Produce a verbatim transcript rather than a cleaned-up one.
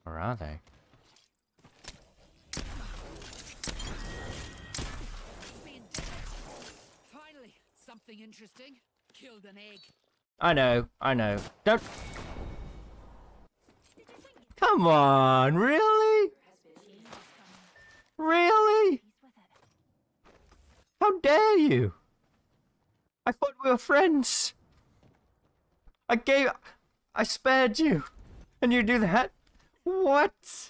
Or are they? Finally, something interesting. Killed an egg. I know, I know. Don't... Come on, really? Really? How dare you? I thought we were friends. I gave... I spared you. And you do that? What?